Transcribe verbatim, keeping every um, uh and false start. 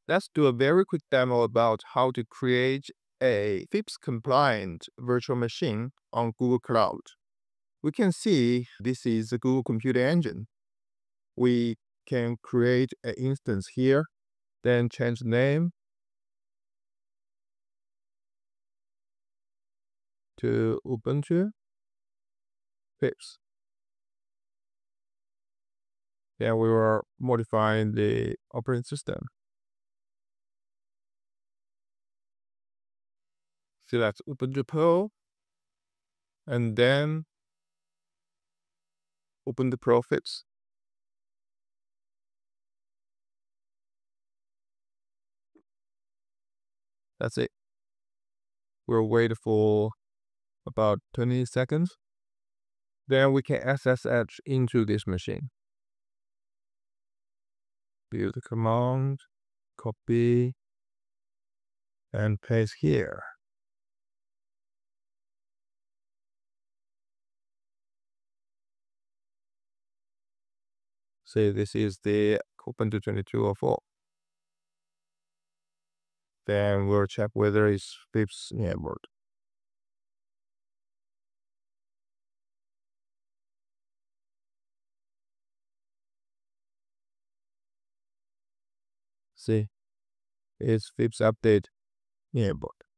Let's do a very quick demo about how to create a FIPS-compliant virtual machine on Google Cloud. We can see this is the Google Computer Engine. We can create an instance here, then change the name to Ubuntu FIPS. Then we will modify the operating system. Select Ubuntu Pro, and then Ubuntu Pro FIPS. That's it. We'll wait for about twenty seconds. Then we can S S H into this machine. Build the command, copy, and paste here. Say this is the Ubuntu twenty-two oh four. Then we'll check whether it's FIPS enabled. See, it's FIPS update enabled.